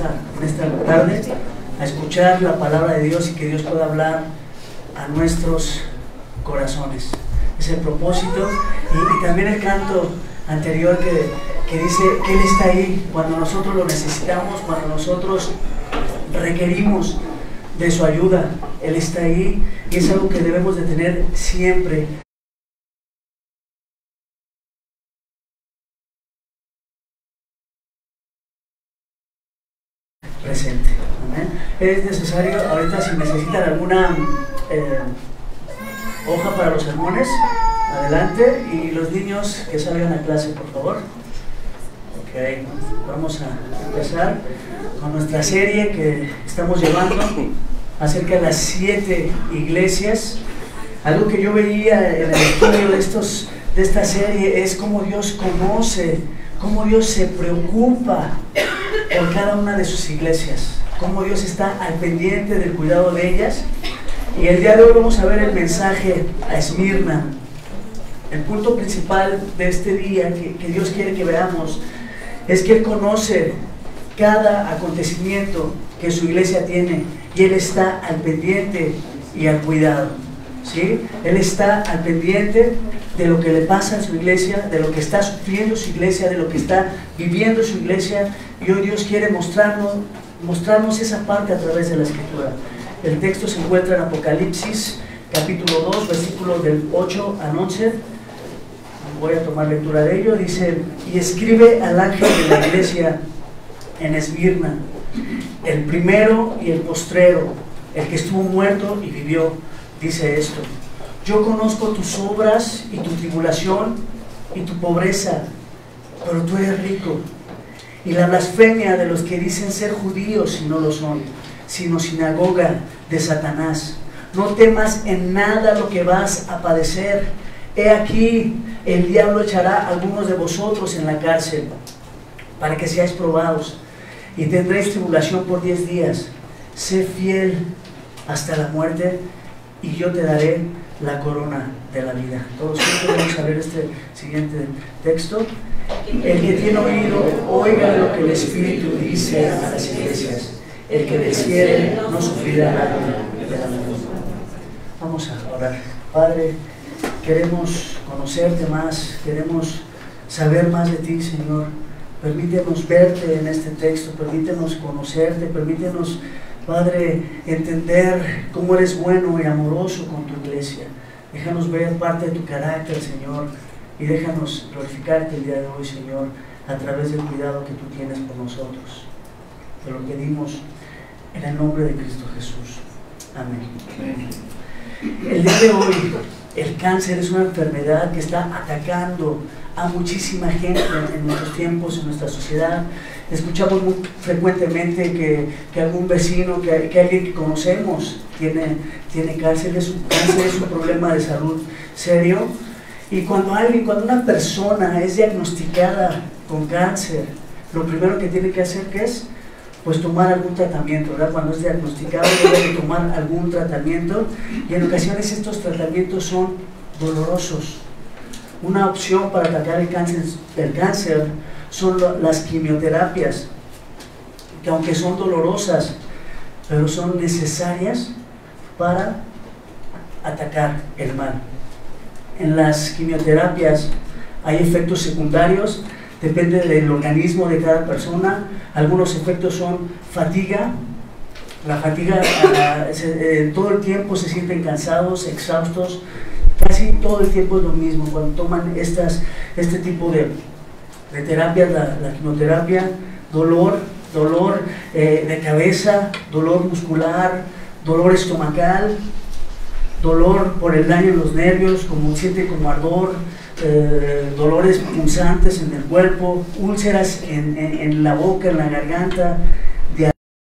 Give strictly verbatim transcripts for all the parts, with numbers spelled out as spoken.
esta, en esta tarde a escuchar la palabra de Dios y que Dios pueda hablar a nuestros corazones. Es el propósito. Y, y también el canto anterior que, que dice que Él está ahí cuando nosotros lo necesitamos, cuando nosotros requerimos de su ayuda. Él está ahí y es algo que debemos de tener siempre presente. ¿Amén? Es necesario, ahorita si necesitan alguna eh, hoja para los sermones, adelante, y los niños que salgan a clase, por favor. Ok, vamos a empezar con nuestra serie que estamos llevando acerca de las siete iglesias. Algo que yo veía en el estudio de, estos, de esta serie es cómo Dios conoce, cómo Dios se preocupa por cada una de sus iglesias, cómo Dios está al pendiente del cuidado de ellas. Y el día de hoy vamos a ver el mensaje a Esmirna. El punto principal de este día que, que Dios quiere que veamos es que Él conoce cada acontecimiento que su iglesia tiene y Él está al pendiente y al cuidado, ¿sí? Él está al pendiente de lo que le pasa a su iglesia, de lo que está sufriendo su iglesia, de lo que está viviendo su iglesia, y hoy Dios quiere mostrarnos, mostrarnos esa parte a través de la Escritura. El texto se encuentra en Apocalipsis capítulo dos, versículos del ocho al once. Voy a tomar lectura de ello. Dice: y escribe al ángel de la iglesia en Esmirna, el primero y el postrero, el que estuvo muerto y vivió, dice esto: yo conozco tus obras y tu tribulación y tu pobreza, pero tú eres rico, y la blasfemia de los que dicen ser judíos y no lo son, sino sinagoga de Satanás. No temas en nada lo que vas a padecer. He aquí, el diablo echará a algunos de vosotros en la cárcel, para que seáis probados, y tendréis tribulación por diez días. Sé fiel hasta la muerte, y yo te daré la corona de la vida. Todos juntos vamos a ver este siguiente texto. El que tiene oído, oiga lo que el Espíritu dice a las iglesias. El que venciere no sufrirá nada de la muerte. Vamos a orar. Padre, queremos conocerte más, queremos saber más de ti, Señor. Permítenos verte en este texto, permítenos conocerte, permítenos, Padre, entender cómo eres bueno y amoroso con tu iglesia. Déjanos ver parte de tu carácter, Señor, y déjanos glorificarte el día de hoy, Señor, a través del cuidado que tú tienes por nosotros. Te lo pedimos en el nombre de Cristo Jesús. Amén. El día de hoy, el cáncer es una enfermedad que está atacando a muchísima gente en nuestros tiempos, en nuestra sociedad. Escuchamos muy frecuentemente que, que algún vecino, que, que alguien que conocemos tiene, tiene cáncer. Es un, cáncer es un problema de salud serio. Y cuando alguien, cuando una persona es diagnosticada con cáncer, lo primero que tiene que hacer, ¿qué es? Pues tomar algún tratamiento, ¿verdad? Cuando es diagnosticado debe tomar algún tratamiento, y en ocasiones estos tratamientos son dolorosos. Una opción para tratar el cáncer, el cáncer son las quimioterapias, que aunque son dolorosas, pero son necesarias para atacar el mal. En las quimioterapias hay efectos secundarios, depende del organismo de cada persona. Algunos efectos son fatiga. La fatiga, uh, se, eh, todo el tiempo se sienten cansados, exhaustos. Casi todo el tiempo es lo mismo cuando toman estas, este tipo de, de terapias, la, la quimioterapia. Dolor, dolor eh, de cabeza, dolor muscular, dolor estomacal, dolor por el daño en los nervios, como siente como ardor, eh, dolores punzantes en el cuerpo, úlceras en, en, en la boca, en la garganta, diarrea.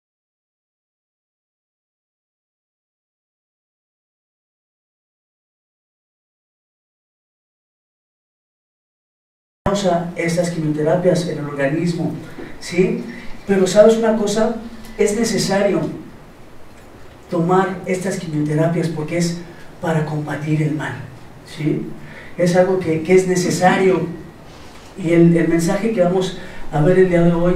Causa estas quimioterapias en el organismo, ¿sí? Pero ¿sabes una cosa? Es necesario tomar estas quimioterapias porque es para combatir el mal, ¿sí? Es algo que, que es necesario. Y el, el mensaje que vamos a ver el día de hoy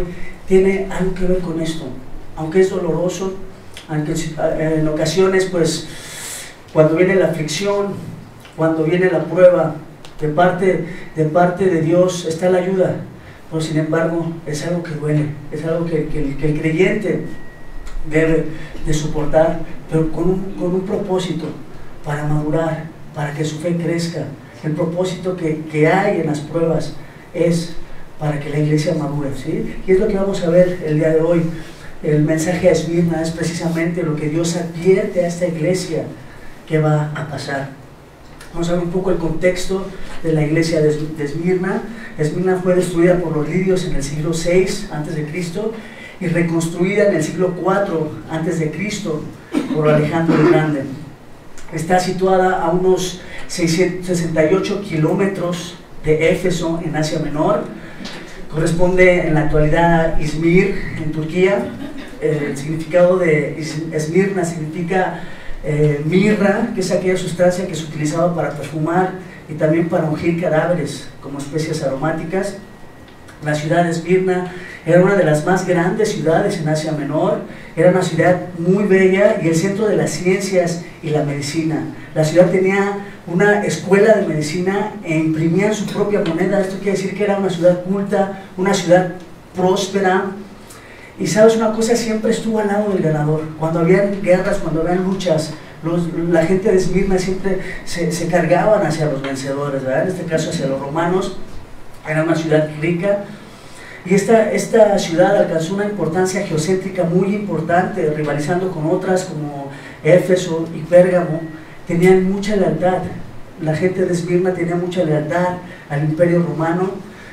tiene algo que ver con esto, aunque es doloroso, aunque en ocasiones, pues, cuando viene la aflicción, cuando viene la prueba, de parte, de parte de Dios está la ayuda, pero sin embargo es algo que duele, es algo que, que, el, que el creyente debe de soportar, pero con un, con un propósito, para madurar, para que su fe crezca. El propósito que, que hay en las pruebas es para que la iglesia madure, ¿sí? Y es lo que vamos a ver el día de hoy. El mensaje a Esmirna es precisamente lo que Dios advierte a esta iglesia que va a pasar. Vamos a ver un poco el contexto de la iglesia de Esmirna. Esmirna fue destruida por los lidios en el siglo seis antes de Cristo y reconstruida en el siglo cuatro antes de Cristo por Alejandro el Grande. Está situada a unos seiscientos sesenta y ocho kilómetros de Éfeso, en Asia Menor. Corresponde en la actualidad a Izmir, en Turquía. El significado de Esmirna significa eh, mirra, que es aquella sustancia que se utilizaba para perfumar y también para ungir cadáveres como especias aromáticas. La ciudad de Esmirna era una de las más grandes ciudades en Asia Menor, era una ciudad muy bella y el centro de las ciencias y la medicina. La ciudad tenía una escuela de medicina e imprimían su propia moneda. Esto quiere decir que era una ciudad culta, una ciudad próspera. Y sabes una cosa, siempre estuvo al lado del ganador. Cuando habían guerras, cuando habían luchas, los, la gente de Esmirna siempre se, se cargaban hacia los vencedores, ¿verdad? En este caso hacia los romanos. Era una ciudad rica. Y esta, esta ciudad alcanzó una importancia geocéntrica muy importante, rivalizando con otras como Éfeso y Pérgamo. Tenían mucha lealtad. La gente de Esmirna tenía mucha lealtad al Imperio Romano.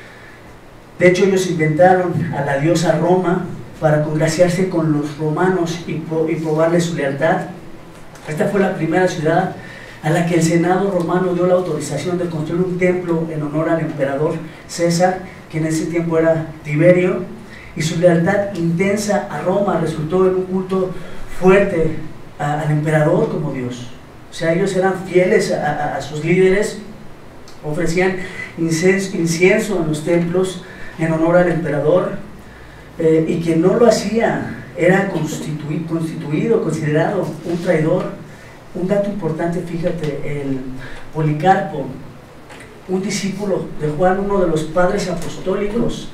De hecho, ellos inventaron a la diosa Roma para congraciarse con los romanos y, y probarles su lealtad. Esta fue la primera ciudad a la que el Senado romano dio la autorización de construir un templo en honor al emperador César, que en ese tiempo era Tiberio, y su lealtad intensa a Roma resultó en un culto fuerte a, al emperador como Dios. O sea, ellos eran fieles a, a, a sus líderes, ofrecían incienso, incienso en los templos en honor al emperador, eh, y quien no lo hacía era constituido, constituido, considerado un traidor. Un dato importante, fíjate, el Policarpo, un discípulo de Juan, uno de los padres apostólicos,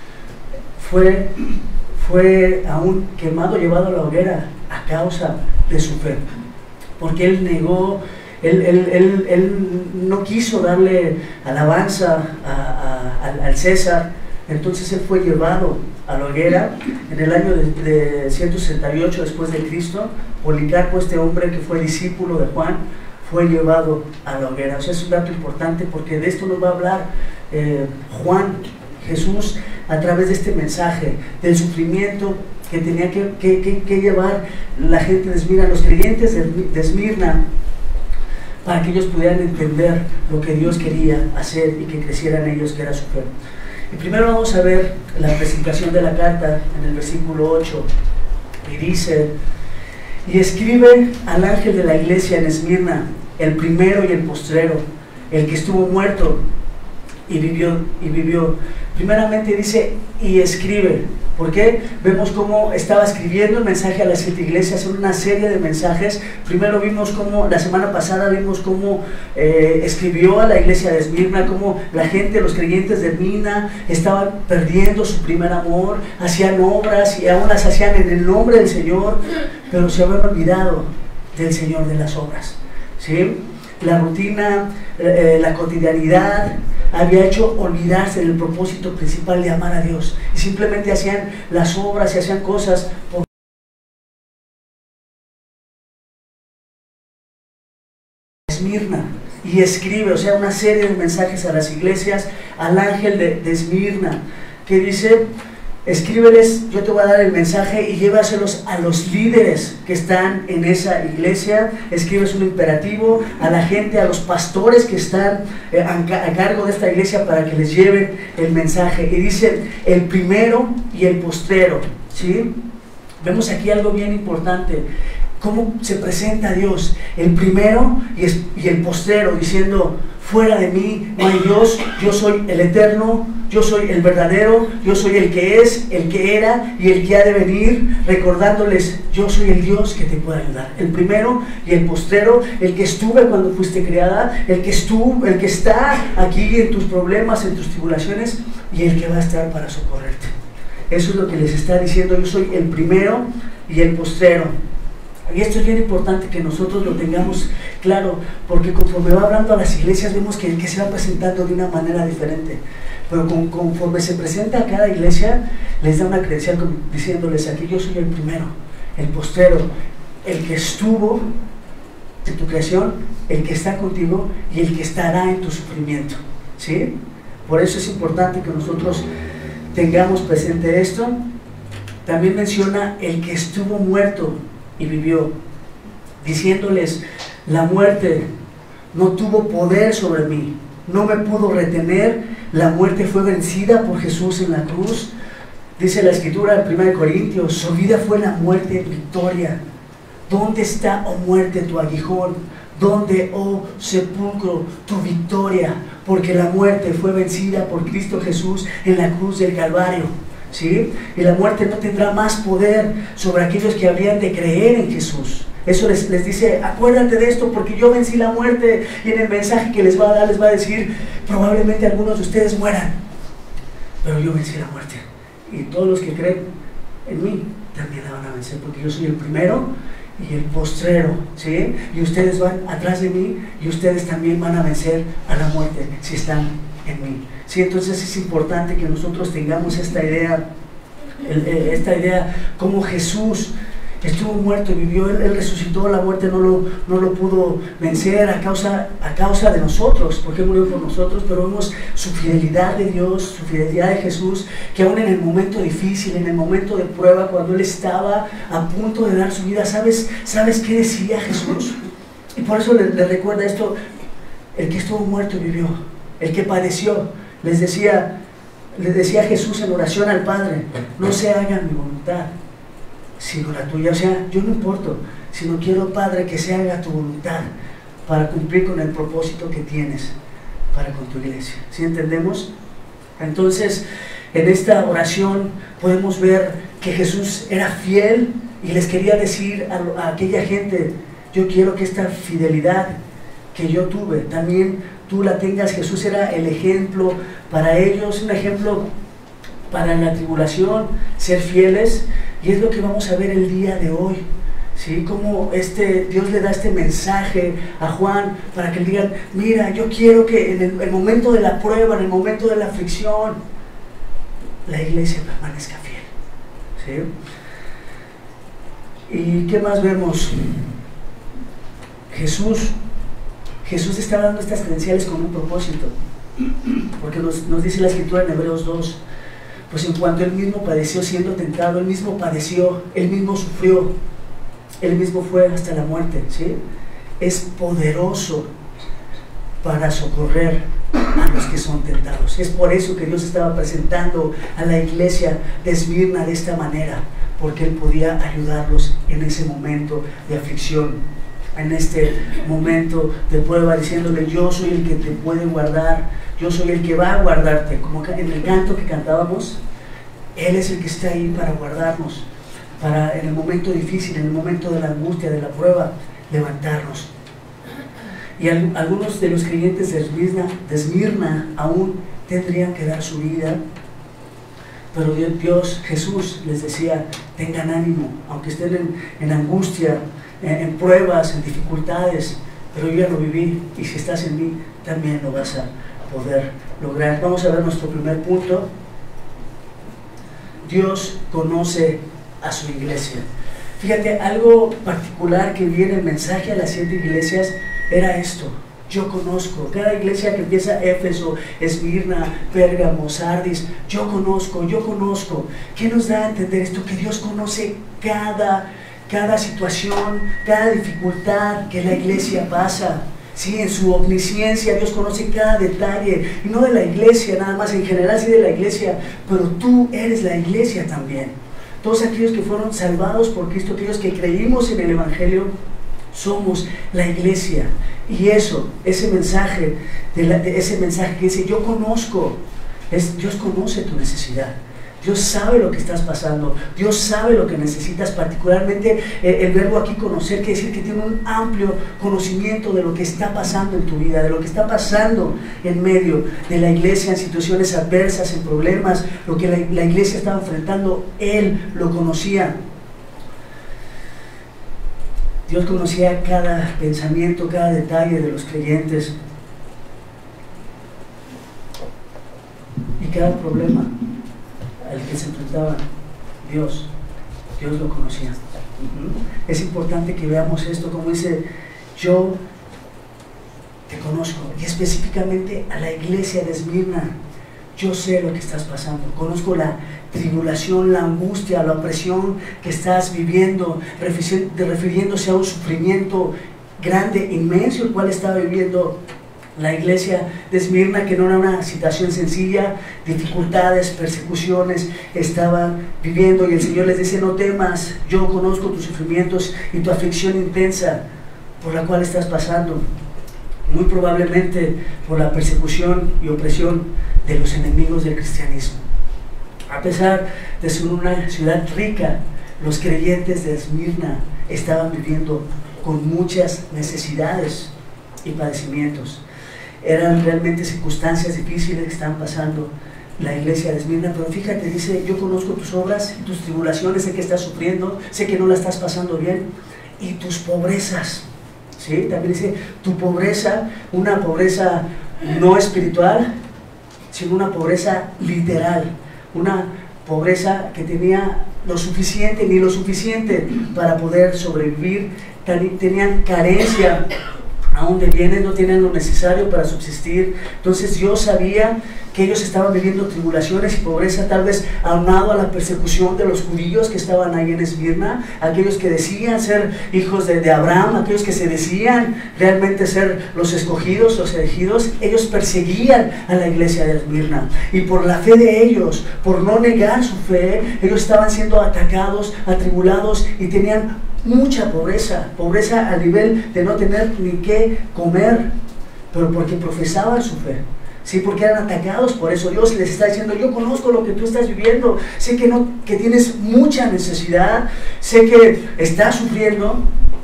fue, fue aún quemado, llevado a la hoguera a causa de su fe, porque él negó, él, él, él, él no quiso darle alabanza a, a, al César. Entonces él fue llevado a la hoguera en el año de, de ciento sesenta y ocho después de Cristo. Policarpo, este hombre que fue discípulo de Juan, fue llevado a la hoguera. O sea, es un dato importante porque de esto nos va a hablar eh, Juan, Jesús, a través de este mensaje, del sufrimiento que tenía que, que, que, que llevar la gente de Esmirna, los creyentes de, de Esmirna, para que ellos pudieran entender lo que Dios quería hacer y que crecieran ellos, que era su fe. Y primero vamos a ver la presentación de la carta en el versículo ocho, y dice: y escribe al ángel de la iglesia en Esmirna, el primero y el postrero, el que estuvo muerto y vivió, y vivió. Primeramente dice, y escribe. ¿Por qué? Vemos cómo estaba escribiendo el mensaje a las siete iglesias, son una serie de mensajes. Primero vimos cómo, la semana pasada vimos cómo eh, escribió a la iglesia de Esmirna, cómo la gente, los creyentes de Esmirna estaban perdiendo su primer amor, hacían obras y aún las hacían en el nombre del Señor, pero se habían olvidado del Señor de las obras, ¿sí? La rutina, eh, la cotidianidad había hecho olvidarse del propósito principal de amar a Dios, y simplemente hacían las obras y hacían cosas por Esmirna. Y escribe, o sea, una serie de mensajes a las iglesias, al ángel de, de Esmirna, que dice: escríbeles, yo te voy a dar el mensaje y llévaselos a los líderes que están en esa iglesia. Escribes un imperativo a la gente, a los pastores que están eh, a, a cargo de esta iglesia, para que les lleven el mensaje. Y dice el primero y el postrero, ¿sí? Vemos aquí algo bien importante, cómo se presenta a Dios, el primero y, es, y el postrero, diciendo: fuera de mí no hay Dios, yo soy el eterno, yo soy el verdadero, yo soy el que es, el que era y el que ha de venir, recordándoles, yo soy el Dios que te puede ayudar, el primero y el postrero, el que estuve cuando fuiste creada, el que estuvo, el que está aquí en tus problemas, en tus tribulaciones, y el que va a estar para socorrerte. Eso es lo que les está diciendo, yo soy el primero y el postrero. Y esto es bien importante que nosotros lo tengamos claro, porque conforme va hablando a las iglesias vemos que, que se va presentando de una manera diferente. Pero con, conforme se presenta a cada iglesia, les da una credencial diciéndoles, aquí yo soy el primero, el postrero, el que estuvo en tu creación, el que está contigo y el que estará en tu sufrimiento, ¿sí? Por eso es importante que nosotros tengamos presente esto. También menciona el que estuvo muerto y vivió, diciéndoles, la muerte no tuvo poder sobre mí, no me pudo retener, la muerte fue vencida por Jesús en la cruz. Dice la escritura en primera de Corintios, su vida fue la muerte victoria. ¿Dónde está, oh muerte, tu aguijón? ¿Dónde, oh sepulcro, tu victoria? Porque la muerte fue vencida por Cristo Jesús en la cruz del Calvario, ¿sí? Y la muerte no tendrá más poder sobre aquellos que habrían de creer en Jesús. Eso les, les dice, acuérdate de esto porque yo vencí la muerte, y en el mensaje que les va a dar les va a decir, probablemente algunos de ustedes mueran, pero yo vencí la muerte, y todos los que creen en mí también la van a vencer, porque yo soy el primero y el postrero, ¿sí? Y ustedes van atrás de mí y ustedes también van a vencer a la muerte si están en mí, ¿sí? Entonces es importante que nosotros tengamos esta idea, esta idea como Jesús estuvo muerto y vivió, él, él resucitó, la muerte no lo, no lo pudo vencer a causa, a causa de nosotros, porque murió por nosotros, pero vemos su fidelidad de Dios, su fidelidad de Jesús, que aún en el momento difícil, en el momento de prueba, cuando él estaba a punto de dar su vida, ¿sabes, ¿sabes qué decía Jesús? Y por eso le, le recuerda esto, el que estuvo muerto y vivió, el que padeció, les decía, les decía Jesús en oración al Padre, no se haga mi voluntad, sino la tuya. O sea, yo no importo, sino quiero, Padre, que se haga tu voluntad para cumplir con el propósito que tienes para con tu iglesia. ¿Sí entendemos? Entonces, en esta oración podemos ver que Jesús era fiel y les quería decir a, a aquella gente, yo quiero que esta fidelidad que yo tuve, también tú la tengas. Jesús era el ejemplo para ellos, un ejemplo para la tribulación, ser fieles. Y es lo que vamos a ver el día de hoy, ¿sí? Como este, Dios le da este mensaje a Juan para que le digan, mira, yo quiero que en el, el momento de la prueba, en el momento de la aflicción, la iglesia permanezca fiel, ¿sí? ¿Y qué más vemos? Jesús, Jesús está dando estas credenciales con un propósito, porque nos, nos dice la escritura en Hebreos dos, pues en cuanto él mismo padeció siendo tentado, él mismo padeció, él mismo sufrió, él mismo fue hasta la muerte, ¿sí? Es poderoso para socorrer a los que son tentados. Es por eso que Dios estaba presentando a la iglesia de Esmirna de esta manera, porque él podía ayudarlos en ese momento de aflicción, en este momento de prueba, diciéndole, yo soy el que te puede guardar, yo soy el que va a guardarte, como en el canto que cantábamos, él es el que está ahí para guardarnos, para en el momento difícil, en el momento de la angustia, de la prueba, levantarnos. Y al, algunos de los creyentes de Esmirna, de Esmirna aún tendrían que dar su vida, pero Dios, Jesús les decía, tengan ánimo, aunque estén en, en angustia, en, en pruebas, en dificultades, pero yo ya lo viví, y si estás en mí, también lo vas a poder lograr. Vamos a ver nuestro primer punto. Dios conoce a su iglesia. Fíjate, algo particular que vi en el mensaje a las siete iglesias era esto: yo conozco. Cada iglesia que empieza, Éfeso, Esmirna, Pérgamo, Sardis, yo conozco, yo conozco. ¿Qué nos da a entender esto? Que Dios conoce cada, cada situación, cada dificultad que la iglesia pasa. Sí, en su omnisciencia Dios conoce cada detalle, y no de la iglesia nada más, en general sí de la iglesia, pero tú eres la iglesia también. Todos aquellos que fueron salvados por Cristo, aquellos que creímos en el Evangelio, Somos la iglesia. Y eso, ese mensaje, de la, de ese mensaje que dice, yo conozco, es, Dios conoce tu necesidad. Dios sabe lo que estás pasando, Dios sabe lo que necesitas, particularmente eh, el verbo aquí conocer, quiere decir que tiene un amplio conocimiento de lo que está pasando en tu vida, de lo que está pasando en medio de la iglesia, en situaciones adversas, en problemas, lo que la, la iglesia estaba enfrentando, Él lo conocía. Dios conocía cada pensamiento, cada detalle de los creyentes y cada problema al que se enfrentaban. Dios, Dios lo conocía. Uh-huh. Es importante que veamos esto, como dice, yo te conozco, y específicamente a la iglesia de Esmirna. Yo sé lo que estás pasando, conozco la tribulación, la angustia, la opresión que estás viviendo, refiriéndose a un sufrimiento grande, inmenso, el cual estaba viviendo la iglesia de Esmirna, que no era una situación sencilla, dificultades, persecuciones estaban viviendo, y el Señor les dice, no temas, yo conozco tus sufrimientos y tu aflicción intensa por la cual estás pasando, muy probablemente por la persecución y opresión de los enemigos del cristianismo. A pesar de ser una ciudad rica, los creyentes de Esmirna estaban viviendo con muchas necesidades y padecimientos. Eran realmente circunstancias difíciles que estaban pasando la iglesia de Esmirna, pero fíjate, dice, yo conozco tus obras y tus tribulaciones, sé que estás sufriendo, sé que no la estás pasando bien, y tus pobrezas, ¿sí? También dice, tu pobreza, una pobreza no espiritual, sino una pobreza literal, una pobreza que tenía lo suficiente, ni lo suficiente para poder sobrevivir, tenían carencia, aún de bienes, no tenían lo necesario para subsistir. Entonces Dios sabía que ellos estaban viviendo tribulaciones y pobreza, tal vez aunado a la persecución de los judíos que estaban ahí en Esmirna, aquellos que decían ser hijos de, de Abraham, aquellos que se decían realmente ser los escogidos, los elegidos. Ellos perseguían a la iglesia de Esmirna, y por la fe de ellos, por no negar su fe, ellos estaban siendo atacados, atribulados, y tenían mucha pobreza, pobreza al nivel de no tener ni qué comer, pero porque profesaban su fe, sí, porque eran atacados. Por eso Dios les está diciendo, yo conozco lo que tú estás viviendo, sé que, no, que tienes mucha necesidad, sé que estás sufriendo,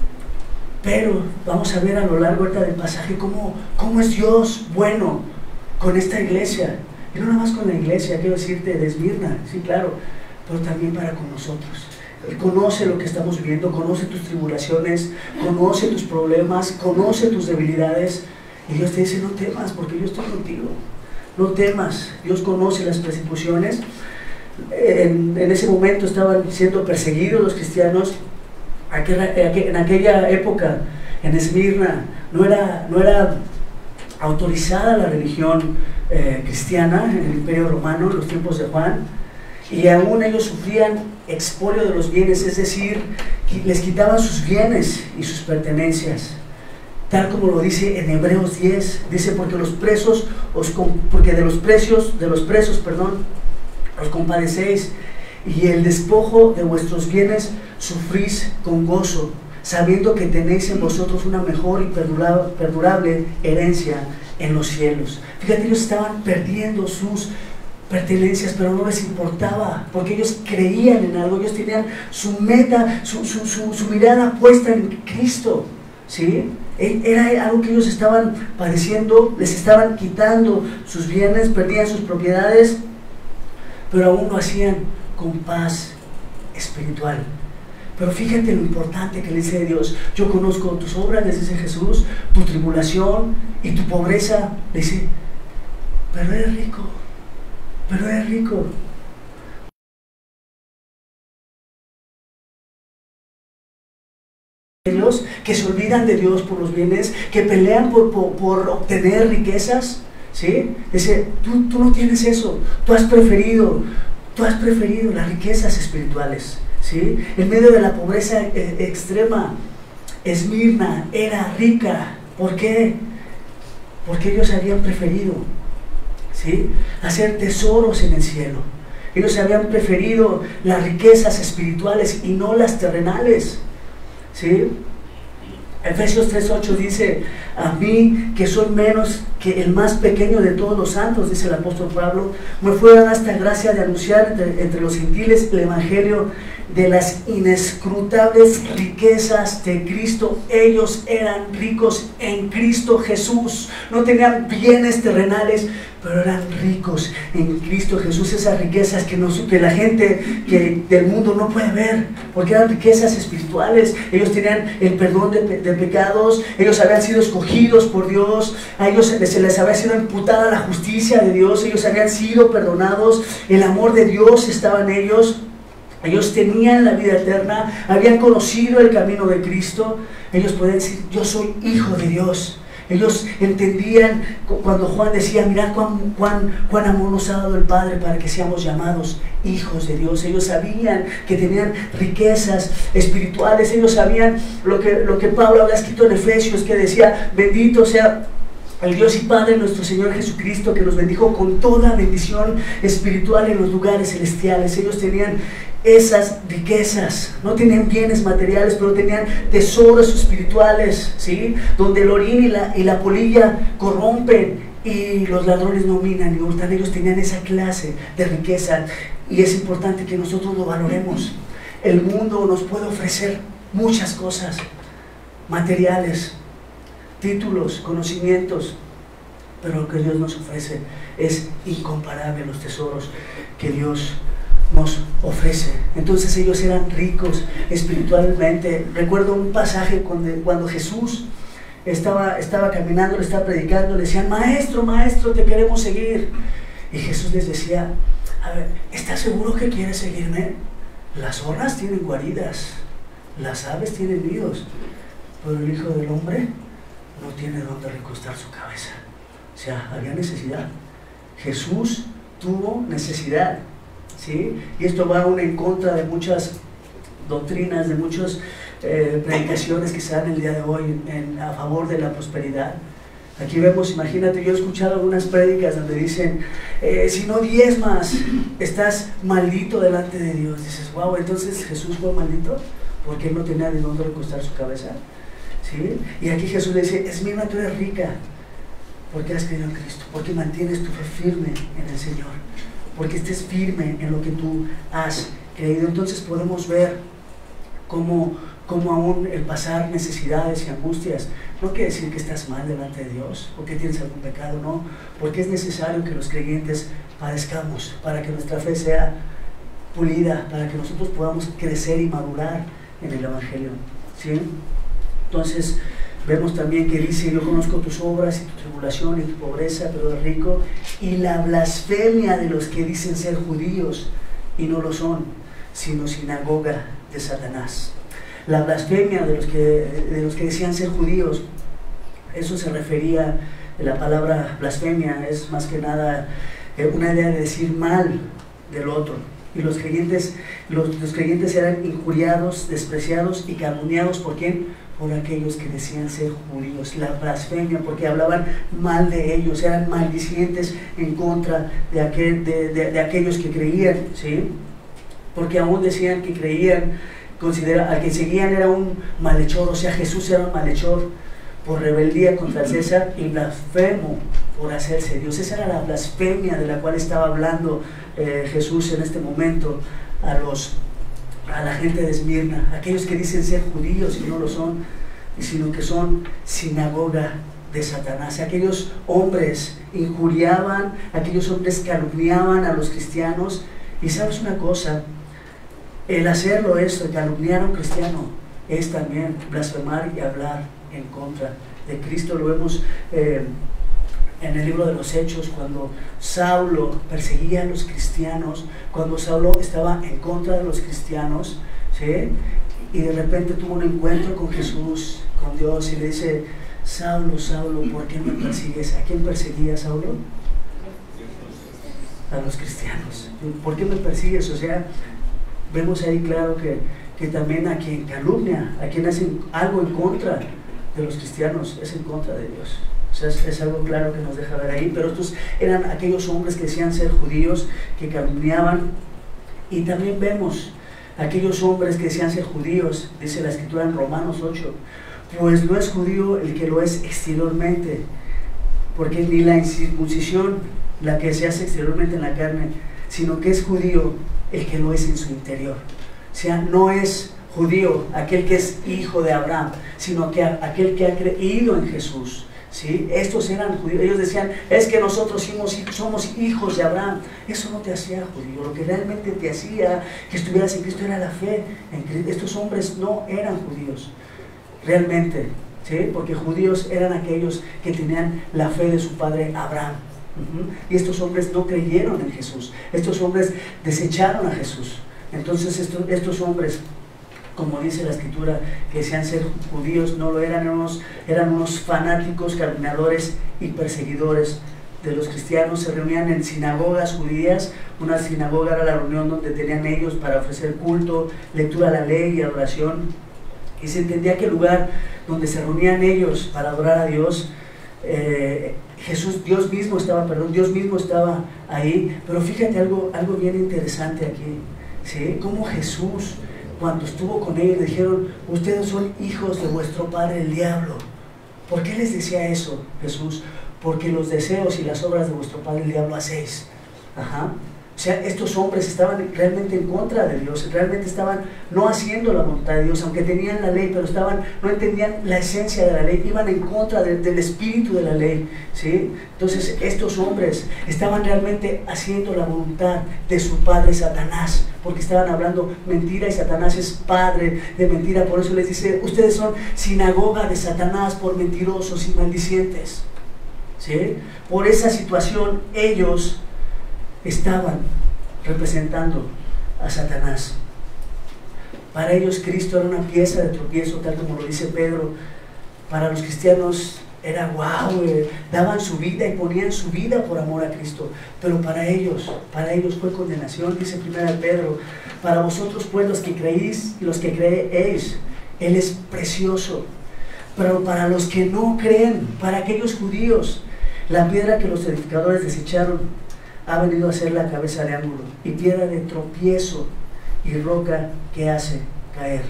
pero vamos a ver a lo largo del pasaje cómo, cómo es Dios bueno con esta iglesia, y no nada más con la iglesia, quiero decirte, de Esmirna, sí, claro, pero también para con nosotros. Él conoce lo que estamos viviendo, conoce tus tribulaciones, conoce tus problemas, conoce tus debilidades, y Dios te dice, no temas, porque yo estoy contigo, no temas. Dios conoce las persecuciones. En, en ese momento estaban siendo perseguidos los cristianos. En aquella época, en Esmirna, no era, no era autorizada la religión eh, cristiana en el Imperio Romano, en los tiempos de Juan, y aún ellos sufrían expolio de los bienes, es decir, les quitaban sus bienes y sus pertenencias, tal como lo dice en Hebreos diez, dice, porque los presos os, porque de los precios, de los presos, perdón, os compadecéis, y el despojo de vuestros bienes sufrís con gozo, sabiendo que tenéis en vosotros una mejor y perdurable, perdurable herencia en los cielos. Fíjate, ellos estaban perdiendo sus pertenencias, pero no les importaba, porque ellos creían en algo, ellos tenían su meta, su, su, su, su mirada puesta en Cristo, ¿sí? Era algo que ellos estaban padeciendo, les estaban quitando sus bienes, perdían sus propiedades, pero aún lo hacían con paz espiritual. Pero fíjate lo importante que le dice Dios, yo conozco tus obras, les dice Jesús, tu tribulación y tu pobreza, le dice, pero eres rico. Pero es rico. Ellos que se olvidan de Dios por los bienes, que pelean por, por, por obtener riquezas, ¿sí? Dice, tú, tú no tienes eso, tú has preferido, tú has preferido las riquezas espirituales, ¿sí? En medio de la pobreza eh, extrema, Esmirna era rica. ¿Por qué? Porque ellos habían preferido, ¿sí?, hacer tesoros en el cielo. Ellos habían preferido las riquezas espirituales y no las terrenales, ¿sí? Efesios tres ocho dice: a mí, que soy menos que el más pequeño de todos los santos, dice el apóstol Pablo, me fue dada esta gracia de anunciar entre, entre los gentiles el evangelio de las inescrutables riquezas de Cristo. Ellos eran ricos en Cristo Jesús, no tenían bienes terrenales, pero eran ricos en Cristo Jesús. Esas riquezas que, nos, que la gente que del mundo no puede ver, porque eran riquezas espirituales. Ellos tenían el perdón de, de pecados, ellos habían sido escogidos por Dios, a ellos se les, se les había sido imputada la justicia de Dios, ellos habían sido perdonados, el amor de Dios estaba en ellos. Ellos tenían la vida eterna, habían conocido el camino de Cristo. Ellos pueden decir: yo soy hijo de Dios. Ellos entendían cuando Juan decía: mirad cuán, cuán, cuán amor nos ha dado el Padre para que seamos llamados hijos de Dios. Ellos sabían que tenían riquezas espirituales. Ellos sabían lo que, lo que Pablo había escrito en Efesios, que decía: bendito sea el Dios y Padre nuestro Señor Jesucristo, que nos bendijo con toda bendición espiritual en los lugares celestiales. Ellos tenían esas riquezas, no tenían bienes materiales, pero tenían tesoros espirituales, ¿sí? Donde el orín y la, y la polilla corrompen y los ladrones no minan ni hurtan. Ellos tenían esa clase de riqueza, y es importante que nosotros lo valoremos. El mundo nos puede ofrecer muchas cosas materiales, títulos, conocimientos, pero lo que Dios nos ofrece es incomparable, los tesoros que Dios nos ofrece. Entonces ellos eran ricos espiritualmente. Recuerdo un pasaje cuando, cuando Jesús estaba, estaba caminando, le estaba predicando, le decían: maestro, maestro, te queremos seguir. Y Jesús les decía: a ver, ¿estás seguro que quieres seguirme? Las zorras tienen guaridas, las aves tienen nidos, pero el Hijo del Hombre no tiene dónde recostar su cabeza. O sea, había necesidad. Jesús tuvo necesidad, ¿sí? Y esto va aún en contra de muchas doctrinas, de muchas eh, predicaciones que se dan el día de hoy en, a favor de la prosperidad. Aquí vemos, imagínate, yo he escuchado algunas prédicas donde dicen: eh, si no diezmas, estás maldito delante de Dios. Dices: wow, entonces Jesús fue maldito porque él no tenía de dónde recostar su cabeza, ¿sí? Y aquí Jesús le dice: es misma, tú eres rica porque has creído en Cristo, porque mantienes tu fe firme en el Señor, porque estés firme en lo que tú has creído. Entonces podemos ver cómo, cómo aún el pasar necesidades y angustias no quiere decir que estás mal delante de Dios o que tienes algún pecado, no, porque es necesario que los creyentes padezcamos para que nuestra fe sea pulida, para que nosotros podamos crecer y madurar en el Evangelio, ¿sí? Entonces vemos también que dice: yo conozco tus obras y tu tribulación y tu pobreza, pero eres rico, y la blasfemia de los que dicen ser judíos y no lo son, sino sinagoga de Satanás. La blasfemia de los que, de los que decían ser judíos, eso se refería, la palabra blasfemia es más que nada una idea de decir mal del otro. Y los creyentes, los, los creyentes eran injuriados, despreciados y calumniados. ¿Por quién? Por aquellos que decían ser judíos. La blasfemia, porque hablaban mal de ellos, eran maldicientes en contra de, aquel, de, de, de aquellos que creían, ¿sí? Porque aún decían que creían, considera, al que seguían era un malhechor, o sea, Jesús era un malhechor por rebeldía contra el César y blasfemo por hacerse Dios. Esa era la blasfemia de la cual estaba hablando eh, Jesús en este momento a los a la gente de Esmirna, aquellos que dicen ser judíos y no lo son, sino que son sinagoga de Satanás. Aquellos hombres injuriaban, aquellos hombres calumniaban a los cristianos. Y sabes una cosa, el hacerlo esto, calumniar a un cristiano, es también blasfemar y hablar en contra de Cristo. Lo vemos eh, en el libro de los Hechos, cuando Saulo perseguía a los cristianos, cuando Saulo estaba en contra de los cristianos, ¿sí? Y de repente tuvo un encuentro con Jesús, con Dios, y le dice: Saulo, Saulo, ¿por qué me persigues? ¿A quién perseguía Saulo? A los cristianos. ¿Por qué me persigues? O sea, vemos ahí claro que, que también a quien calumnia, a quien hace algo en contra de los cristianos, es en contra de Dios. O sea, es, es algo claro que nos deja ver ahí. Pero estos eran aquellos hombres que decían ser judíos, que calumniaban. Y también vemos aquellos hombres que decían ser judíos, dice la Escritura en Romanos ocho: pues no es judío el que lo es exteriormente, porque ni la circuncisión la que se hace exteriormente en la carne, sino que es judío el que lo es en su interior. O sea, no es judío aquel que es hijo de Abraham, sino que aquel que ha creído en Jesús. ¿Sí? Estos eran judíos. Ellos decían, es que nosotros somos, somos hijos de Abraham. Eso no te hacía judío. Lo que realmente te hacía que estuvieras en Cristo era la fe en Cristo. Estos hombres no eran judíos realmente, ¿sí? Porque judíos eran aquellos que tenían la fe de su padre Abraham. Uh-huh. Y estos hombres no creyeron en Jesús. Estos hombres desecharon a Jesús. Entonces estos, estos hombres, como dice la escritura, que decían ser judíos, no lo eran, eran unos, eran unos fanáticos, calumniadores y perseguidores de los cristianos. Se reunían en sinagogas judías. Una sinagoga era la reunión donde tenían ellos para ofrecer culto, lectura de la ley y adoración, y se entendía que el lugar donde se reunían ellos para adorar a Dios, eh, Jesús, Dios mismo estaba, perdón, Dios mismo estaba ahí. Pero fíjate algo, algo bien interesante aquí, ¿sí? Cómo Jesús, cuando estuvo con ellos, le dijeron, ustedes son hijos de vuestro padre el diablo. ¿Por qué les decía eso Jesús? Porque los deseos y las obras de vuestro padre el diablo hacéis. Ajá. O sea, estos hombres estaban realmente en contra de Dios, realmente estaban no haciendo la voluntad de Dios, aunque tenían la ley, pero estaban, no entendían la esencia de la ley, iban en contra de, del espíritu de la ley, ¿sí? Entonces estos hombres estaban realmente haciendo la voluntad de su padre Satanás, porque estaban hablando mentira, y Satanás es padre de mentira. Por eso les dice, ustedes son sinagoga de Satanás por mentirosos y maldicientes, ¿sí? Por esa situación ellos estaban representando a Satanás. Para ellos Cristo era una pieza de tropiezo, tal como lo dice Pedro. Para los cristianos era wow, eh, daban su vida y ponían su vida por amor a Cristo. Pero para ellos, para ellos fue condenación. Dice primero Pedro, para vosotros pues los que creéis y los que creéis, Él es precioso. Pero para los que no creen, para aquellos judíos, la piedra que los edificadores desecharon ha venido a ser la cabeza de ángulo y piedra de tropiezo y roca que hace caer.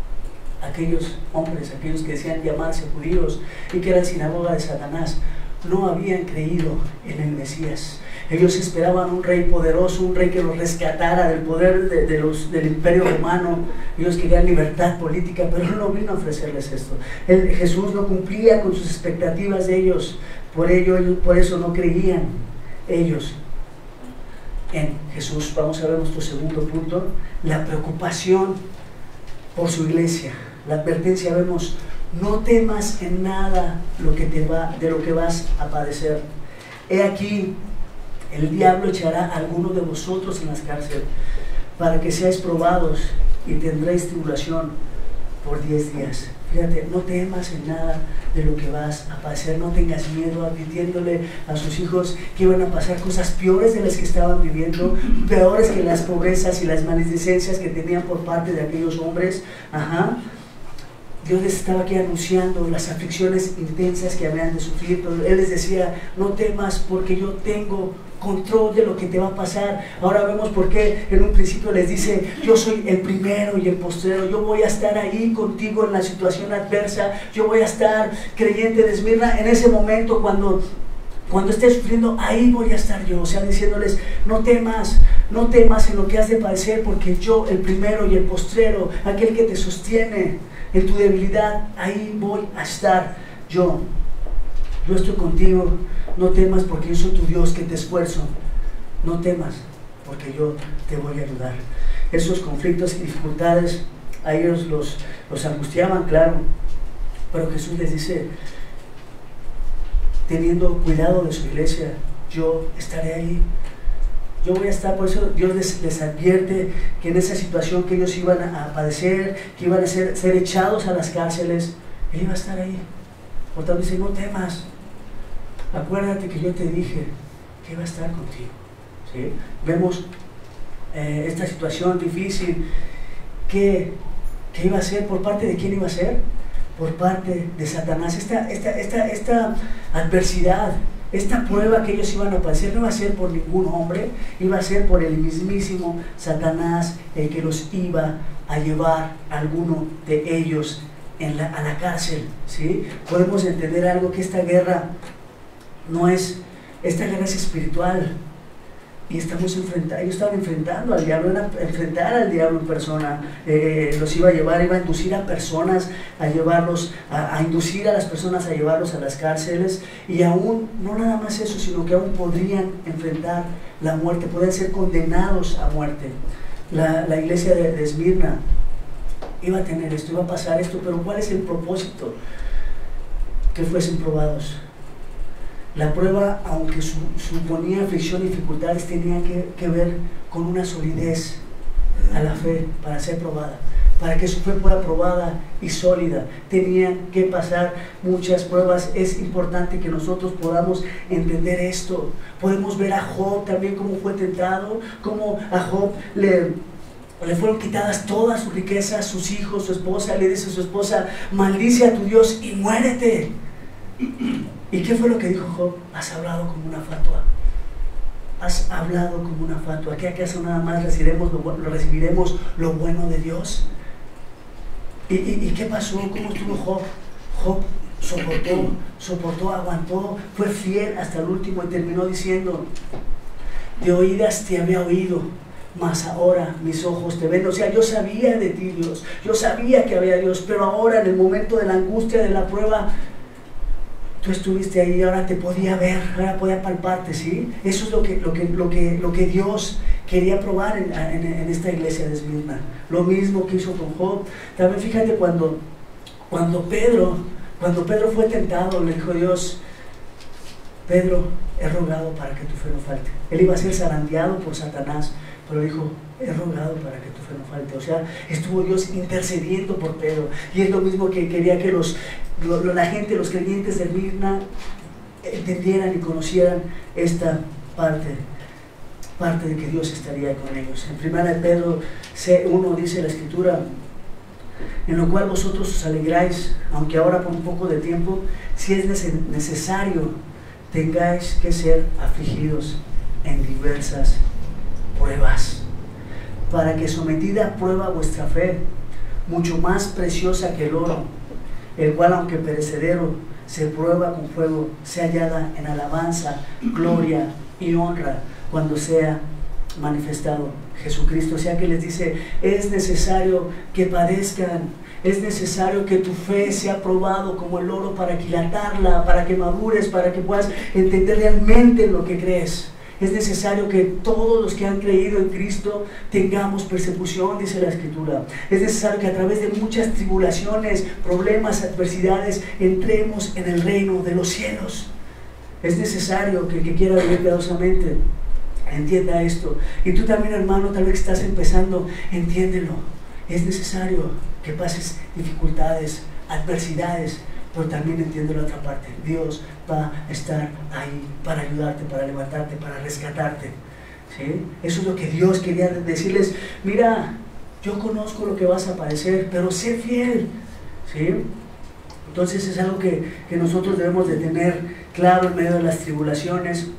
Aquellos hombres, aquellos que decían llamarse judíos y que eran sinagoga de Satanás, no habían creído en el Mesías. Ellos esperaban un rey poderoso, un rey que los rescatara del poder de, de los, del imperio romano. Ellos querían libertad política, pero Él no vino a ofrecerles esto. Él, Jesús no cumplía con sus expectativas de ellos, por ello, ellos, por eso no creían ellos en Jesús. Vamos a ver nuestro segundo punto, la preocupación por su iglesia. La advertencia, vemos, no temas en nada lo que te va, de lo que vas a padecer. He aquí, el diablo echará a alguno de vosotros en las cárceles para que seáis probados y tendréis tribulación por diez días. Fíjate, no temas en nada de lo que vas a padecer, no tengas miedo, advirtiéndole a sus hijos que iban a pasar cosas peores de las que estaban viviendo, peores que las pobrezas y las maledicencias que tenían por parte de aquellos hombres. Ajá. Dios les estaba aquí anunciando las aflicciones intensas que habían de sufrir, pero Él les decía, no temas porque yo tengo control de lo que te va a pasar. Ahora vemos por qué en un principio les dice, yo soy el primero y el postrero, yo voy a estar ahí contigo en la situación adversa, yo voy a estar, creyente de Esmirna, en ese momento cuando, cuando estés sufriendo, ahí voy a estar yo. O sea, diciéndoles, no temas, no temas en lo que has de padecer, porque yo, el primero y el postrero, aquel que te sostiene en tu debilidad, ahí voy a estar yo. Yo estoy contigo. No temas porque yo soy tu Dios que te esfuerzo. No temas porque yo te voy a ayudar. Esos conflictos y dificultades a ellos los, los angustiaban, claro, pero Jesús les dice, teniendo cuidado de su iglesia, yo estaré ahí. Yo voy a estar. Por eso Dios les, les advierte que en esa situación que ellos iban a, a padecer, que iban a ser, ser echados a las cárceles, Él iba a estar ahí. Por tanto dice, no temas, acuérdate que yo te dije que iba a estar contigo. ¿Sí? Vemos eh, esta situación difícil que, que iba a ser, ¿por parte de quién iba a ser? Por parte de Satanás. Esta, esta, esta, esta adversidad, esta prueba que ellos iban a padecer no iba a ser por ningún hombre, iba a ser por el mismísimo Satanás, el que los iba a llevar a alguno de ellos en la, a la cárcel, ¿sí? Podemos entender algo, que esta guerra no es, esta guerra es espiritual. Y estamos enfrentando, ellos estaban enfrentando al diablo, iban a enfrentar al diablo en persona, eh, los iba a llevar, iba a inducir a personas, a llevarlos, a, a inducir a las personas a llevarlos a las cárceles, y aún, no nada más eso, sino que aún podrían enfrentar la muerte, podrían ser condenados a muerte. La, la iglesia de, de Esmirna iba a tener esto, iba a pasar esto, pero ¿cuál es el propósito? Que fuesen probados. La prueba, aunque su, suponía aflicción y dificultades, tenía que, que ver con una solidez a la fe para ser probada. Para que su fe fuera probada y sólida, tenían que pasar muchas pruebas. Es importante que nosotros podamos entender esto. Podemos ver a Job también cómo fue tentado, cómo a Job le, le fueron quitadas todas sus riquezas, sus hijos, su esposa. Le dice a su esposa: maldice a tu Dios y muérete. ¿Y qué fue lo que dijo Job? Has hablado como una fatua. Has hablado como una fatua. ¿Qué acaso nada más recibiremos lo, recibiremos lo bueno de Dios? ¿Y, y, ¿Y qué pasó? ¿Cómo estuvo Job? Job soportó, soportó, aguantó, fue fiel hasta el último y terminó diciendo: de oídas te había oído, mas ahora mis ojos te ven. O sea, yo sabía de ti, Dios, yo sabía que había Dios, pero ahora en el momento de la angustia, de la prueba, tú estuviste ahí, ahora te podía ver, ahora podía palparte, ¿sí? Eso es lo que, lo que, lo que, lo que Dios quería probar en, en, en esta iglesia de Esmirna. Lo mismo que hizo con Job. También fíjate cuando, cuando Pedro, cuando Pedro fue tentado, le dijo Dios: Pedro, he rogado para que tu fe no falte. Él iba a ser zarandeado por Satanás, pero dijo: he rogado para que tu fe no falte. O sea, estuvo Dios intercediendo por Pedro. Y es lo mismo que quería que los, lo, la gente, los creyentes de Esmirna entendieran y conocieran esta parte, parte de que Dios estaría con ellos. En primera de Pedro uno dice la escritura: en lo cual vosotros os alegráis, aunque ahora por un poco de tiempo, si es necesario, tengáis que ser afligidos en diversas pruebas, para que sometida a prueba vuestra fe, mucho más preciosa que el oro, el cual aunque perecedero se prueba con fuego, sea hallada en alabanza, gloria y honra cuando sea manifestado Jesucristo. O sea que les dice: es necesario que padezcan, es necesario que tu fe sea probado como el oro, para aquilatarla, para que madures, para que puedas entender realmente lo que crees. Es necesario que todos los que han creído en Cristo tengamos persecución, dice la Escritura. Es necesario que a través de muchas tribulaciones, problemas, adversidades, entremos en el reino de los cielos. Es necesario que el que quiera vivir piadosamente entienda esto. Y tú también, hermano, tal vez estás empezando, entiéndelo. Es necesario que pases dificultades, adversidades, pero también entiendo la otra parte. Dios va a estar ahí para ayudarte, para levantarte, para rescatarte, ¿sí? Eso es lo que Dios quería decirles: mira, yo conozco lo que vas a padecer, pero sé fiel, ¿sí? Entonces es algo que, que nosotros debemos de tener claro en medio de las tribulaciones,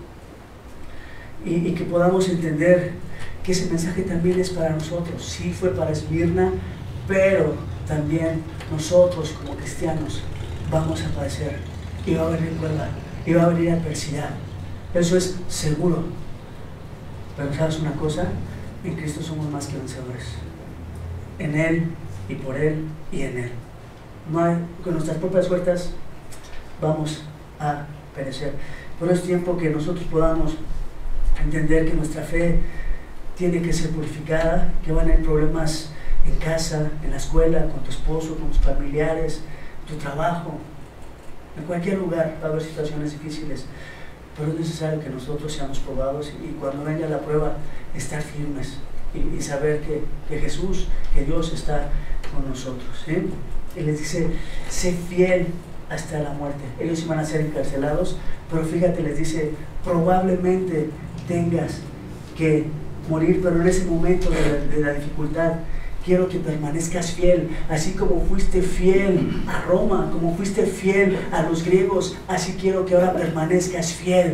y, y que podamos entender que ese mensaje también es para nosotros. Sí, fue para Esmirna, pero también nosotros como cristianos vamos a padecer, y va a venir prueba, y va a venir adversidad. Eso es seguro. Pero ¿sabes una cosa? En Cristo somos más que vencedores. En Él, y por Él, y en Él. No hay, con nuestras propias fuerzas vamos a perecer. Pero es tiempo que nosotros podamos entender que nuestra fe tiene que ser purificada, que van a haber problemas en casa, en la escuela, con tu esposo, con tus familiares, tu trabajo, en cualquier lugar va a haber situaciones difíciles, pero es necesario que nosotros seamos probados, y cuando venga la prueba, estar firmes y, y saber que, que Jesús, que Dios está con nosotros, ¿sí? Y les dice: sé fiel hasta la muerte. Ellos iban a ser encarcelados, pero fíjate, les dice: probablemente tengas que morir, pero en ese momento de la, de la dificultad, quiero que permanezcas fiel, así como fuiste fiel a Roma, como fuiste fiel a los griegos, así quiero que ahora permanezcas fiel.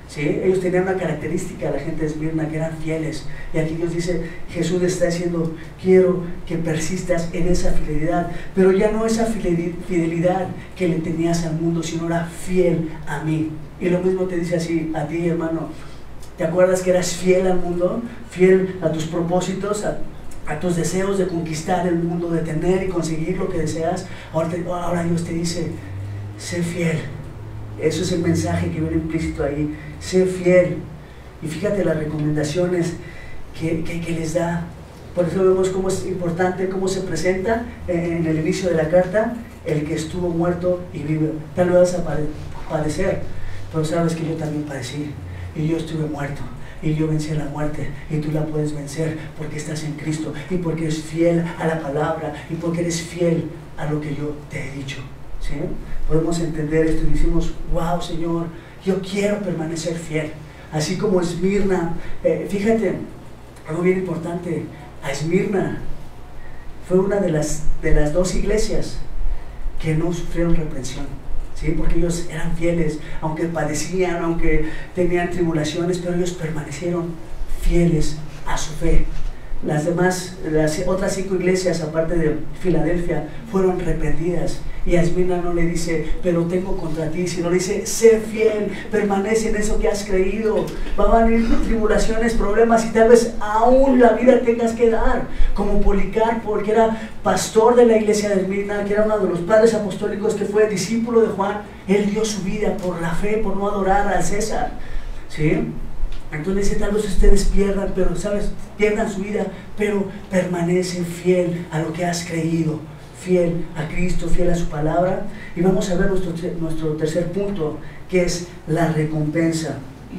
¿sí? Ellos tenían una característica, la gente de Esmirna, que eran fieles. Y aquí Dios dice, Jesús está diciendo, quiero que persistas en esa fidelidad, pero ya no esa fidelidad que le tenías al mundo, sino era fiel a mí. Y lo mismo te dice así a ti, hermano. ¿Te acuerdas que eras fiel al mundo? Fiel a tus propósitos, a, a tus deseos de conquistar el mundo, de tener y conseguir lo que deseas. Ahora, te, ahora Dios te dice, sé fiel. Eso es el mensaje que viene implícito ahí. Sé fiel. Y fíjate las recomendaciones que, que, que les da. Por eso vemos cómo es importante, cómo se presenta en el inicio de la carta, el que estuvo muerto y vive. Tal vez vas a padecer, pero sabes que yo también padecí. Y yo estuve muerto. Y yo vencí la muerte. Y tú la puedes vencer porque estás en Cristo. Y porque eres fiel a la palabra. Y porque eres fiel a lo que yo te he dicho. ¿Sí? Podemos entender esto y decimos, wow, Señor, yo quiero permanecer fiel. Así como Esmirna, eh, fíjate, algo bien importante, a Esmirna fue una de las, de las dos iglesias que no sufrieron reprensión, ¿sí? Porque ellos eran fieles, aunque padecían, aunque tenían tribulaciones, pero ellos permanecieron fieles a su fe. Las demás, las otras cinco iglesias, aparte de Filadelfia, fueron reprendidas. Y a Esmirna no le dice, pero tengo contra ti, sino le dice, sé fiel, permanece en eso que has creído. Van a venir tribulaciones, problemas y tal vez aún la vida tengas que dar. Como Policarpo, que era pastor de la iglesia de Esmirna, que era uno de los padres apostólicos, que fue discípulo de Juan, él dio su vida por la fe, por no adorar al César. ¿Sí? Entonces dice, tal vez ustedes pierdan, pero sabes, pierdan su vida, pero permanece fiel a lo que has creído, fiel a Cristo, fiel a su palabra. Y vamos a ver nuestro, nuestro tercer punto, que es la recompensa.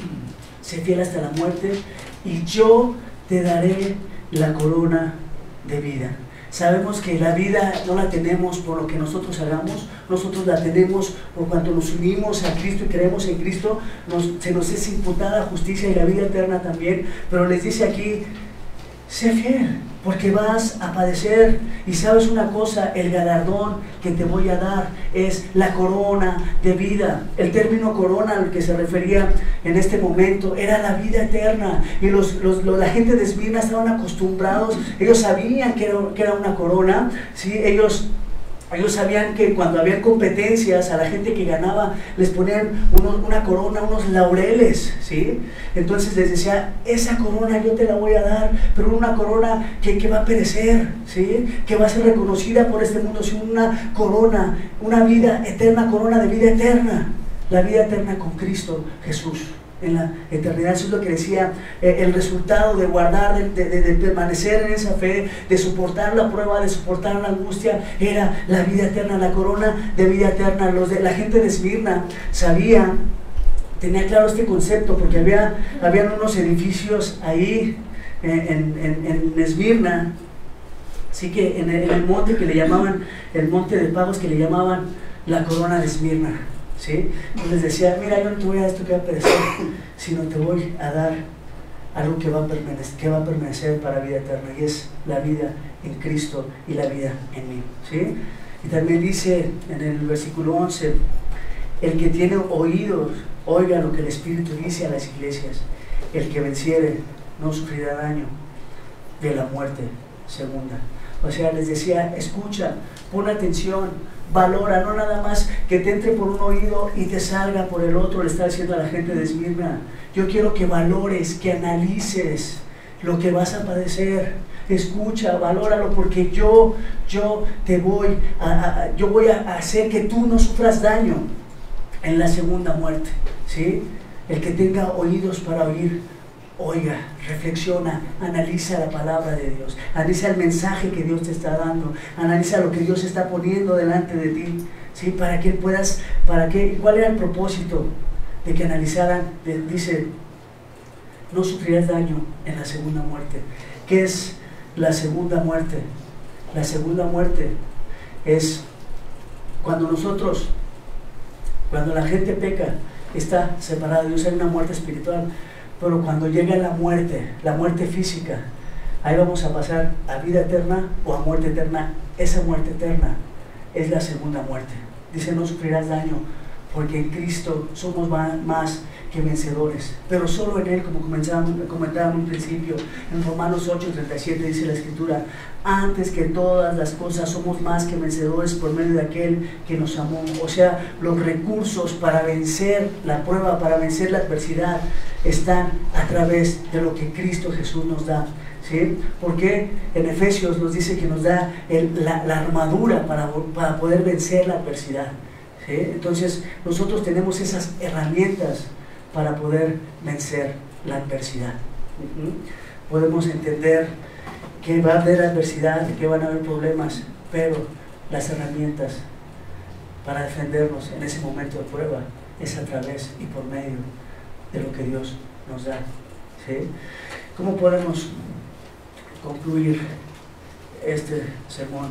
Sé fiel hasta la muerte y yo te daré la corona de vida. Sabemos que la vida no la tenemos por lo que nosotros hagamos, nosotros la tenemos por cuanto nos unimos a Cristo y creemos en Cristo, nos, se nos es imputada justicia y la vida eterna también, pero les dice aquí, sé fiel, porque vas a padecer, y sabes una cosa, el galardón que te voy a dar es la corona de vida. El término corona al que se refería en este momento era la vida eterna, y los, los, los, la gente de Esmirna estaban acostumbrados, ellos sabían que era, que era una corona, ¿sí? ellos... Ellos sabían que cuando había competencias a la gente que ganaba les ponían unos, una corona, unos laureles, ¿sí? Entonces les decía, esa corona yo te la voy a dar, pero una corona que, que va a perecer, ¿sí? Que va a ser reconocida por este mundo, sino una corona, una vida eterna, corona de vida eterna, la vida eterna con Cristo Jesús. En la eternidad. Eso es lo que decía, eh, el resultado de guardar, de, de, de permanecer en esa fe, de soportar la prueba, de soportar la angustia, era la vida eterna, la corona de vida eterna. Los de, la gente de Esmirna sabía, tenía claro este concepto, porque había habían unos edificios ahí eh, en, en, en Esmirna, así que en el, en el monte que le llamaban, el monte de pagos que le llamaban la corona de Esmirna. ¿Sí? Les decía, mira, yo no te voy a dar esto que va a perecer, sino te voy a dar algo que va a permanecer, que va a permanecer para vida eterna, y es la vida en Cristo y la vida en mí. ¿Sí? Y también dice en el versículo once, el que tiene oídos, oiga lo que el Espíritu dice a las iglesias, el que venciere no sufrirá daño de la muerte segunda. O sea, les decía, escucha, pon atención, valora, no nada más que te entre por un oído y te salga por el otro, le está diciendo a la gente de Esmirna. Yo quiero que valores, que analices lo que vas a padecer. Escucha, valóralo, porque yo, yo te voy a, a, yo voy a hacer que tú no sufras daño en la segunda muerte, ¿sí? El que tenga oídos para oír, oiga, reflexiona, analiza la palabra de Dios, analiza el mensaje que Dios te está dando, analiza lo que Dios está poniendo delante de ti, ¿sí? Para que puedas, para que, ¿cuál era el propósito de que analizaran? Dice, no sufrirás daño en la segunda muerte. ¿Qué es la segunda muerte? La segunda muerte es cuando nosotros, cuando la gente peca, está separada de Dios, hay una muerte espiritual. Pero cuando llega la muerte, la muerte física, ahí vamos a pasar a vida eterna o a muerte eterna. Esa muerte eterna es la segunda muerte. Dice, no sufrirás daño, porque en Cristo somos más que vencedores, pero solo en Él, como comentaba en un principio, en Romanos ocho, treinta y siete dice la Escritura: antes que todas las cosas somos más que vencedores por medio de aquel que nos amó. O sea, los recursos para vencer la prueba, para vencer la adversidad, están a través de lo que Cristo Jesús nos da. ¿Sí? Porque en Efesios nos dice que nos da el, la, la armadura para, para poder vencer la adversidad. ¿Sí? Entonces nosotros tenemos esas herramientas para poder vencer la adversidad. Uh-huh. Podemos entender que va a haber adversidad, que van a haber problemas, pero las herramientas para defendernos en ese momento de prueba es a través y por medio de lo que Dios nos da. ¿Sí? ¿Cómo podemos concluir este sermón?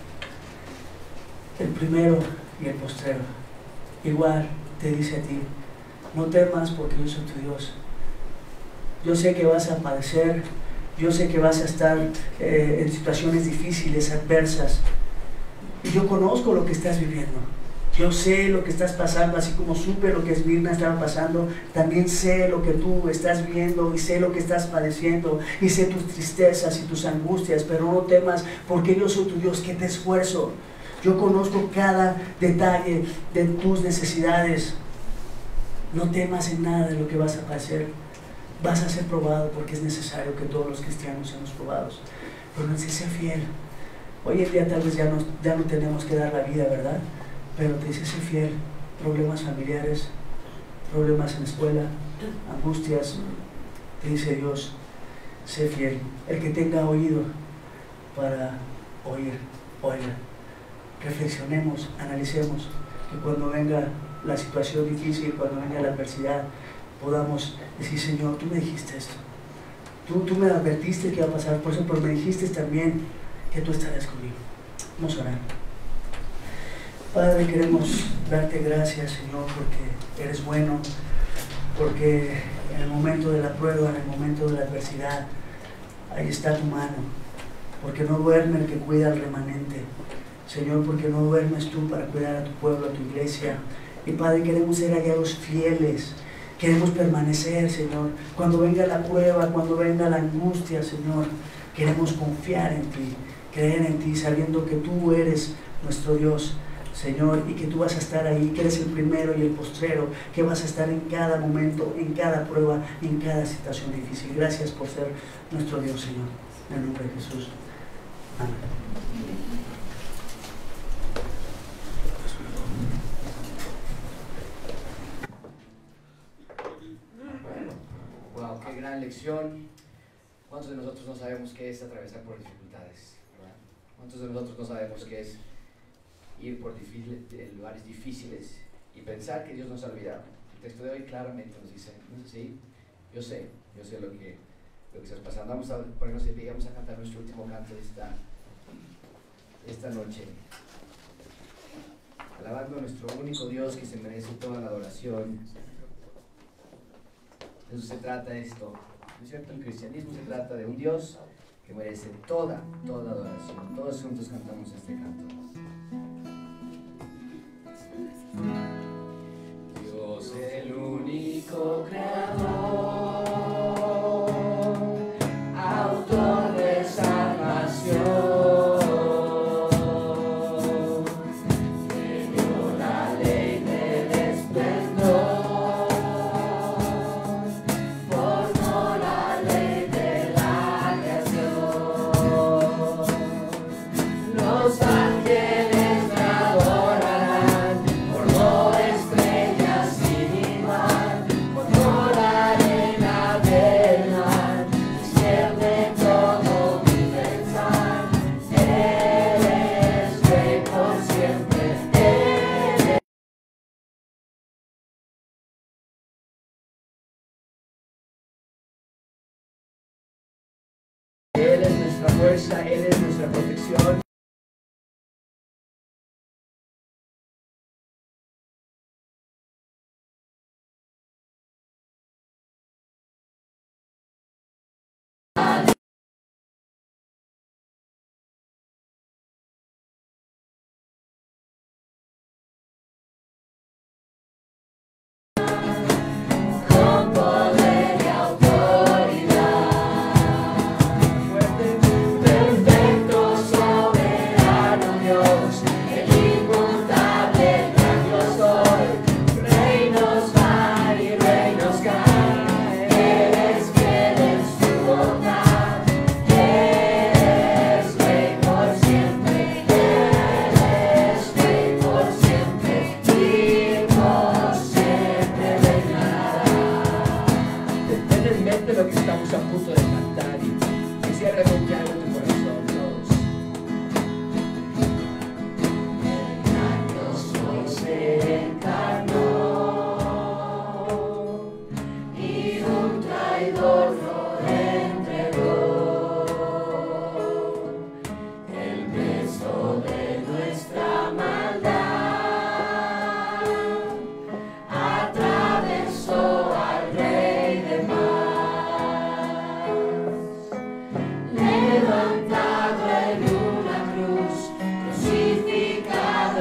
El primero y el postrero igual te dice a ti: no temas, porque yo soy tu Dios. Yo sé que vas a padecer, yo sé que vas a estar eh, en situaciones difíciles, adversas, y yo conozco lo que estás viviendo. Yo sé lo que estás pasando, así como supe lo que Esmirna estaba pasando, también sé lo que tú estás viendo y sé lo que estás padeciendo y sé tus tristezas y tus angustias, pero no temas, porque yo soy tu Dios que te esfuerzo. Yo conozco cada detalle de tus necesidades. No temas en nada de lo que vas a padecer. Vas a ser probado, porque es necesario que todos los cristianos seamos probados. Pero no sé, sé fiel. Hoy en día tal vez ya no, ya no tenemos que dar la vida, ¿verdad? Pero te dice: sé fiel. Problemas familiares, problemas en la escuela, angustias. Te dice Dios: sé fiel. El que tenga oído para oír, oiga. Reflexionemos, analicemos, que cuando venga la situación difícil, cuando venga la adversidad, podamos decir: Señor, tú me dijiste esto, tú, tú me advertiste que iba a pasar por eso, pero me dijiste también que tú estarás conmigo. Vamos a orar. Padre, queremos darte gracias, Señor, porque eres bueno, porque en el momento de la prueba, en el momento de la adversidad, ahí está tu mano, porque no duerme el que cuida al remanente. Señor, porque no duermes tú para cuidar a tu pueblo, a tu iglesia. Y Padre, queremos ser hallados fieles, queremos permanecer, Señor. Cuando venga la prueba, cuando venga la angustia, Señor, queremos confiar en ti, creer en ti, sabiendo que tú eres nuestro Dios, Señor, y que tú vas a estar ahí, que eres el primero y el postrero, que vas a estar en cada momento, en cada prueba, en cada situación difícil. Gracias por ser nuestro Dios, Señor. En el nombre de Jesús. Amén. Wow, qué gran lección. ¿Cuántos de nosotros no sabemos qué es atravesar por dificultades? ¿Verdad? ¿Cuántos de nosotros no sabemos qué es ir por difícil, lugares difíciles y pensar que Dios nos ha olvidado? El texto de hoy claramente nos dice: ¿no es así? Yo sé, yo sé lo que, lo que estás pasando. Vamos a ponernos de pie, vamos a cantar nuestro último canto de esta, esta noche, alabando a nuestro único Dios que se merece toda la adoración. De eso se trata esto, ¿no es cierto? El cristianismo se trata de un Dios que merece toda, toda adoración. Todos juntos cantamos este canto. Dios el único creador, autor de salvación. Nos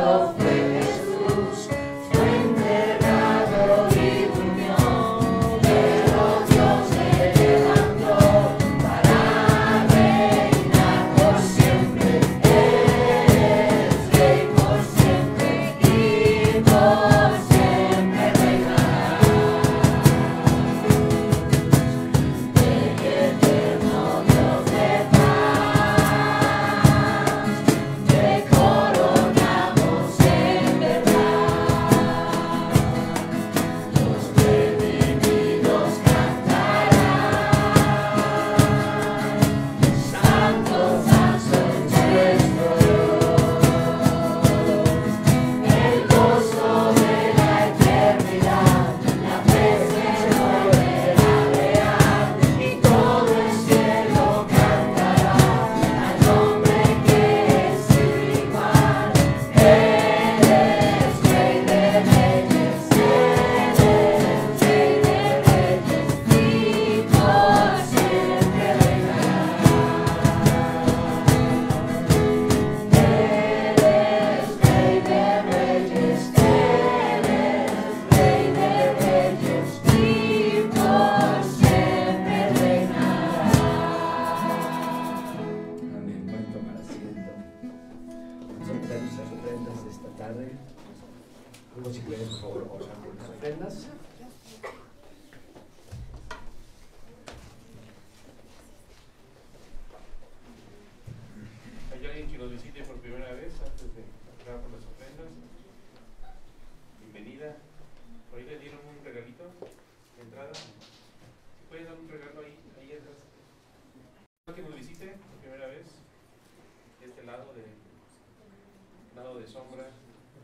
Si pueden, por favor, orar por las ofrendas. ¿Hay alguien que nos visite por primera vez antes de entrar por las ofrendas? Bienvenida. ¿Por ahí le dieron un regalito de entrada? ¿Si pueden dar un regalo ahí, ahí atrás? ¿Alguien que nos visite por primera vez? De este lado de, lado de sombra.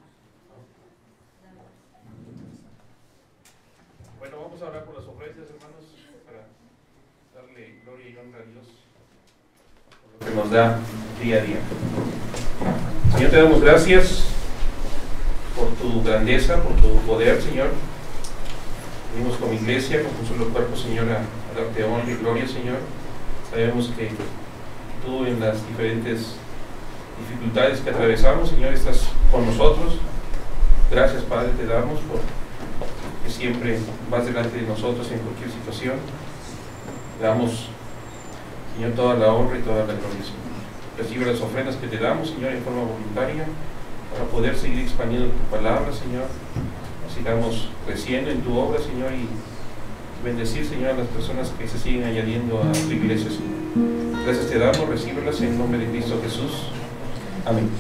Bueno, vamos a hablar por las ofrendas, hermanos, para darle gloria y honra a Dios por lo que nos da día a día. Señor, te damos gracias por tu grandeza, por tu poder, Señor. Venimos como iglesia, con un solo cuerpo, Señor, a, a darte honra y gloria, Señor. Sabemos que tú, en las diferentes dificultades que atravesamos, Señor, estás con nosotros. Gracias, Padre, te damos por que siempre vas delante de nosotros en cualquier situación. Le damos, Señor, toda la honra y toda la gloria, Señor. Recibe las ofrendas que te damos, Señor, en forma voluntaria, para poder seguir expandiendo tu palabra, Señor. Sigamos creciendo en tu obra, Señor, y bendecir, Señor, a las personas que se siguen añadiendo a tu iglesia, Señor. Gracias te damos, recíbelas en nombre de Cristo Jesús. Amén.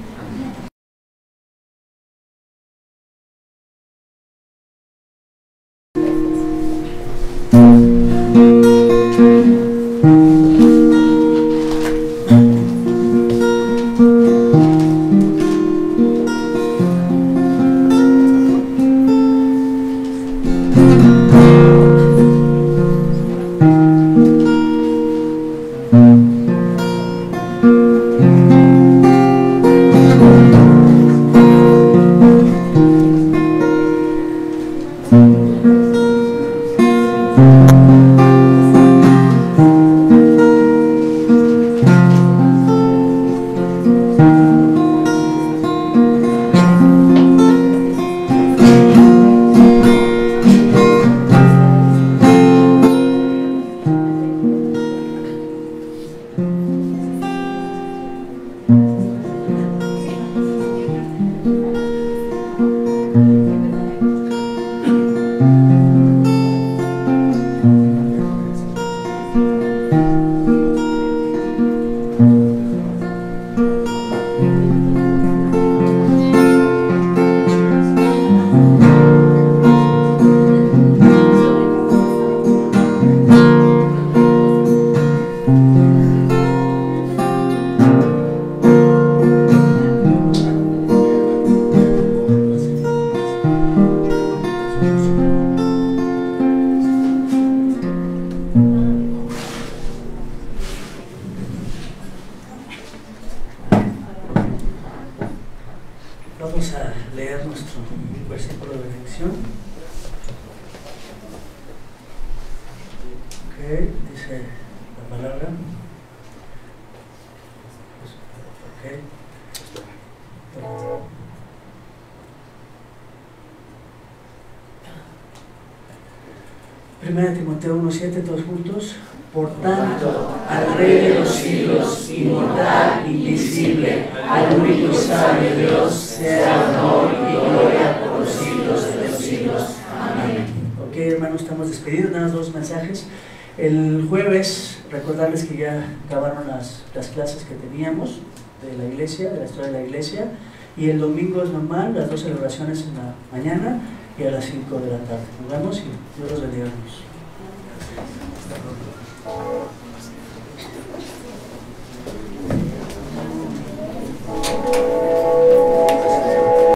Vamos a leer nuestro versículo de lección. Ok, dice la palabra. Ok. Primera Timoteo uno siete, todos juntos. Por tanto, al Rey de los siglos, inmortal, invisible, al único y sabio Dios, sea honor y gloria por los siglos de los siglos. Amén. Ok, hermanos, estamos despedidos, nada más dos mensajes. El jueves, recordarles que ya acabaron las, las clases que teníamos de la iglesia, de la historia de la iglesia, y el domingo es normal, las dos celebraciones en la mañana y a las cinco de la tarde. Nos vemos y Dios los bendiga.